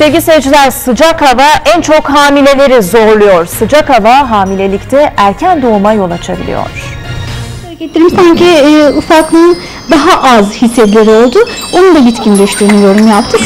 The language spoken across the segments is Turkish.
Sevgili seyirciler, sıcak hava en çok hamileleri zorluyor. Sıcak hava hamilelikte erken doğuma yol açabiliyor. Hareketlerim sanki ufaklığın daha az hissedilir oldu. Onun da bitkinleştiğini yorum yaptık.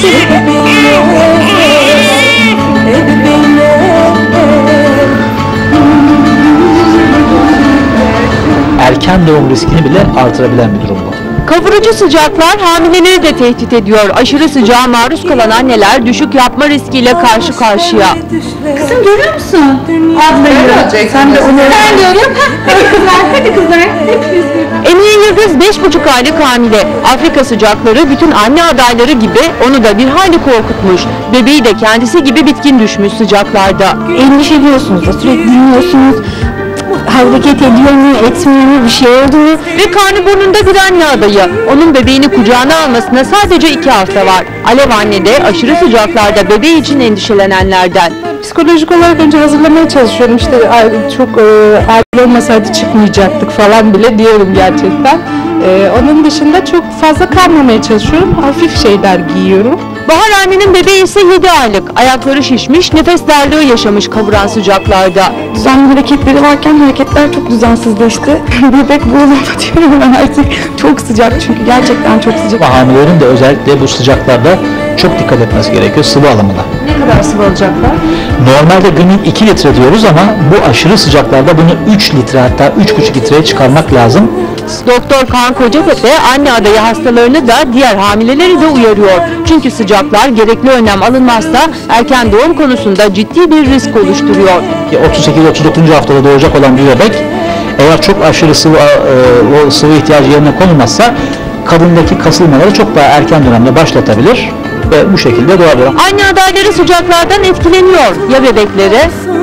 Erken doğum riskini bile artırabilen bir durum bu. Kavurucu sıcaklar hamileleri de tehdit ediyor. Aşırı sıcağa maruz kalan anneler düşük yapma riskiyle karşı karşıya. Kızım görüyor musun? Ablayı. Sen de onu. Ben diyorum. Hadi kızlar, hadi kızlar. Emine Yıldız 5,5 aylık hamile. Afrika sıcakları bütün anne adayları gibi onu da bir hayli korkutmuş. Bebeği de kendisi gibi bitkin düşmüş sıcaklarda. Endişeliyorsunuz da sürekli dinliyorsunuz. Hareket ediyor mu, etmiyor mu, bir şey oldu mu? Ve karnı burnunda bir anne adayı. Onun bebeğini kucağına almasına sadece 2 hafta var. Alev anne de aşırı sıcaklarda bebeği için endişelenenlerden. Psikolojik olarak önce hazırlamaya çalışıyorum. İşte çok aile olmasaydı çıkmayacaktık falan bile diyorum gerçekten. Onun dışında çok fazla kalmamaya çalışıyorum. Hafif şeyler giyiyorum. Bahar annenin bebeği ise 7 aylık. Ayakları şişmiş, nefes darlığı yaşamış kavuran sıcaklarda. Düzenli hareketleri varken hareketler çok düzensizleşti. Bebek boğulma diyorum ben artık. Çok sıcak çünkü gerçekten çok sıcak. Ama hamilelerin de özellikle bu sıcaklarda çok dikkat etmesi gerekiyor sıvı alımına. Ne kadar sıvı alacaklar? Normalde günlük 2 litre diyoruz ama bu aşırı sıcaklarda bunu 3 litre hatta 3,5 litreye çıkarmak lazım. Doktor Kaan Kocatepe anne adayı hastalarını da diğer hamileleri de uyarıyor. Çünkü sıcaklar gerekli önlem alınmazsa erken doğum konusunda ciddi bir risk oluşturuyor. 38-39. haftada doğacak olan bir bebek eğer çok aşırı sıvı ihtiyacı yerine konulmazsa kadındaki kasılmaları çok daha erken dönemde başlatabilir ve bu şekilde doğabilir. Anne adayları sıcaklardan etkileniyor. Ya bebekleri?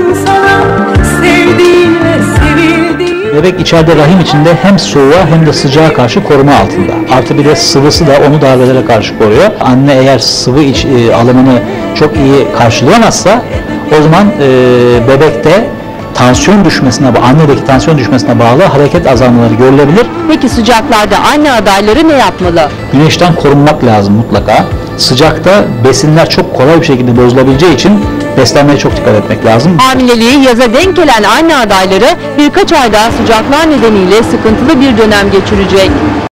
Bebek içeride rahim içinde hem soğuğa hem de sıcağa karşı koruma altında. Artı bir de sıvısı da onu darbelere karşı koruyor. Anne eğer sıvı alımını çok iyi karşılayamazsa o zaman bebekte tansiyon düşmesine, annedeki tansiyon düşmesine bağlı hareket azalmaları görülebilir. Peki sıcaklarda anne adayları ne yapmalı? Güneşten korunmak lazım mutlaka. Sıcakta besinler çok kolay bir şekilde bozulabileceği için beslenmeye çok dikkat etmek lazım. Hamileliği yaza denk gelen anne adayları birkaç ay daha sıcaklar nedeniyle sıkıntılı bir dönem geçirecek.